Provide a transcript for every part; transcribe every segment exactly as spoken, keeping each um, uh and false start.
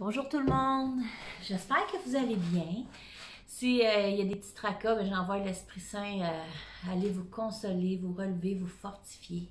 Bonjour tout le monde, j'espère que vous allez bien. S'il euh, y a des petits tracas, ben, j'envoie l'Esprit Saint euh, aller vous consoler, vous relever, vous fortifier.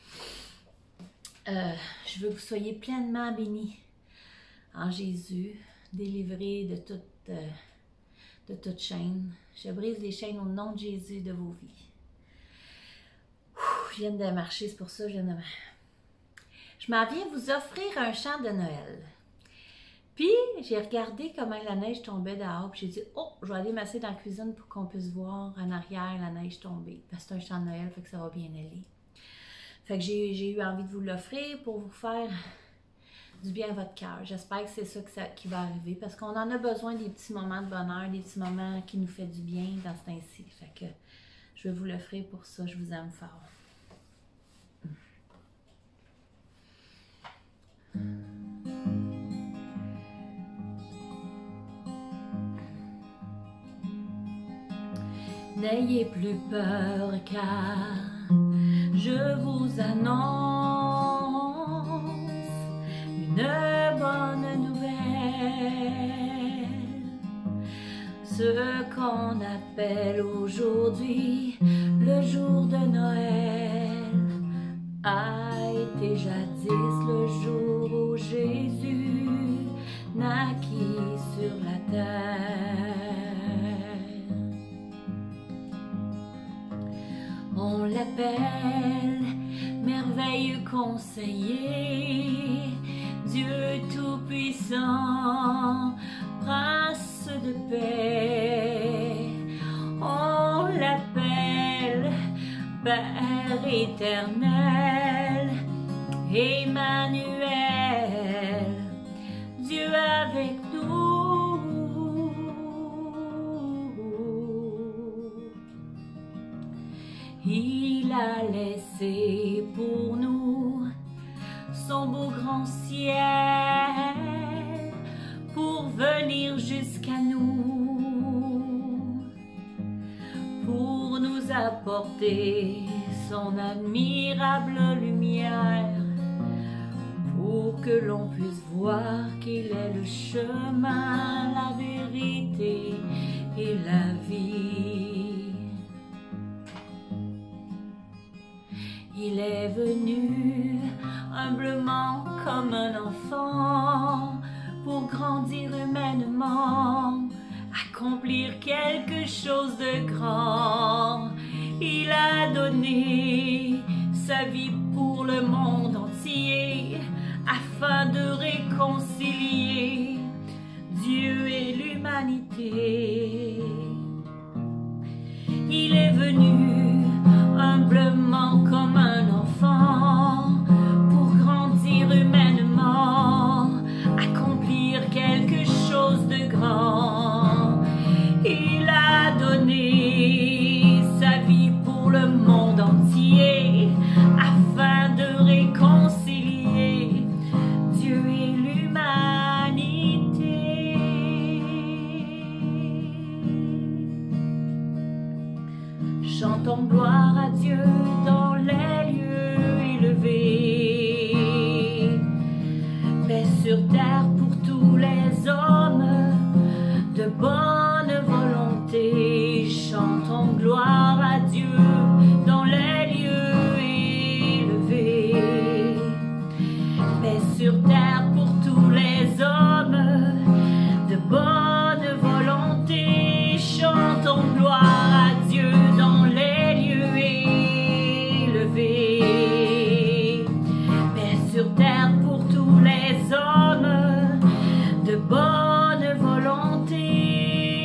Euh, je veux que vous soyez pleinement bénis en Jésus, délivrés de toute, euh, de toute chaîne. Je brise les chaînes au nom de Jésus de vos vies. Ouh, je viens de marcher, c'est pour ça que je viens de... Je m'en viens vous offrir un chant de Noël. Puis, j'ai regardé comment la neige tombait dehors, puis j'ai dit « Oh, je vais aller m'asseoir dans la cuisine pour qu'on puisse voir en arrière la neige tomber. » Parce que c'est un chant de Noël, fait que ça va bien aller. Fait que j'ai eu envie de vous l'offrir pour vous faire du bien à votre cœur. J'espère que c'est ça, que ça qui va arriver, parce qu'on en a besoin des petits moments de bonheur, des petits moments qui nous font du bien dans ce temps-ci. Fait que je vais vous l'offrir pour ça, je vous aime fort. N'ayez plus peur car je vous annonce une bonne nouvelle. Ce qu'on appelle aujourd'hui le jour de Noël a été jadis le jour où Jésus naquit sur la terre. On l'appelle merveilleux conseiller, Dieu tout-puissant, prince de paix. On l'appelle Père éternel, Emmanuel, Dieu avec nous. Il a laissé pour nous son beau grand ciel pour venir jusqu'à nous, pour nous apporter son admirable lumière, pour que l'on puisse voir qu'il est le chemin, la vérité et la vie. Il est venu humblement comme un enfant pour grandir humainement, accomplir quelque chose de grand. Il a donné sa vie pour le monde entier afin de réconcilier Dieu et l'humanité. Il est venu humblement comme un enfant pour grandir humainement, accomplir quelque chose de grand. Il a donné sa vie pour le monde entier afin de réconcilier Dieu et l'humanité. Chantons gloire à Dieu dans les lieux élevés, paix sur terre pour tous les hommes de bonne volonté. Chantons gloire à Dieu dans les lieux élevés, paix sur terre pour tous les hommes de bonne volonté. Chantons gloire à Dieu dans les lieux élevés, paix sur terre pour tous les hommes de bonne volonté.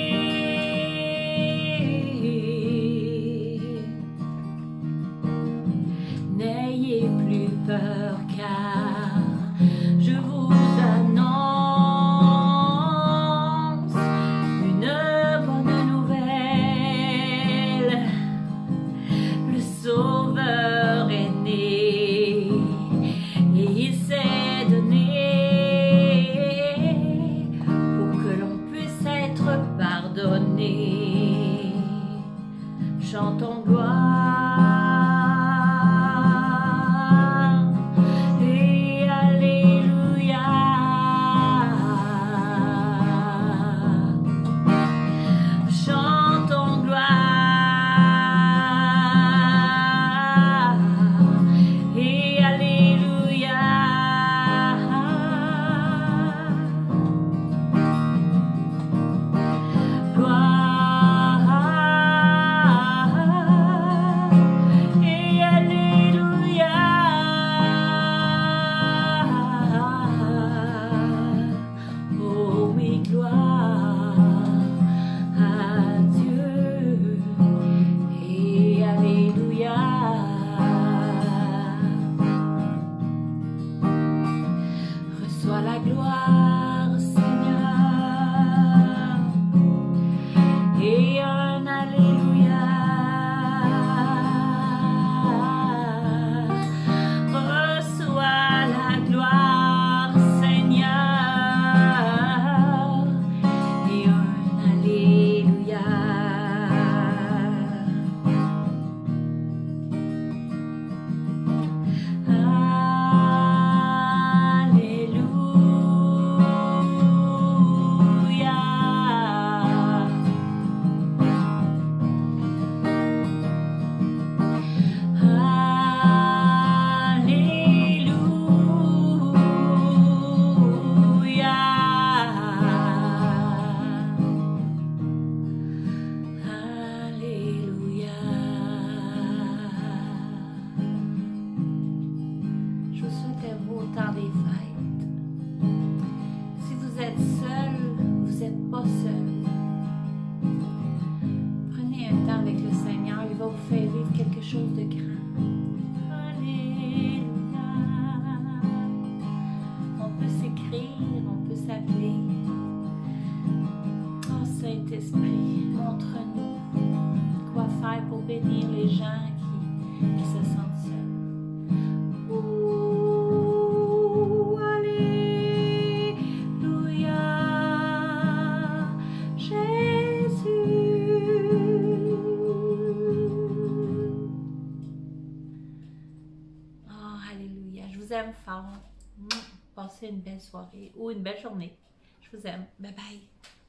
gloire, Seigneur, et un Alléluia. Reçois la gloire, Seigneur, et un Alléluia. Temps des fêtes. Si vous êtes seul, vous n'êtes pas seul. Prenez un temps avec le Seigneur, il va vous faire vivre quelque chose de grand. Alléluia. On peut s'écrire, on peut s'appeler. Oh Saint-Esprit, montre-nous quoi faire pour bénir les gens qui, qui se sentent seuls. Je vous aime fort. Passez une belle soirée ou une belle journée. Je vous aime. Bye bye.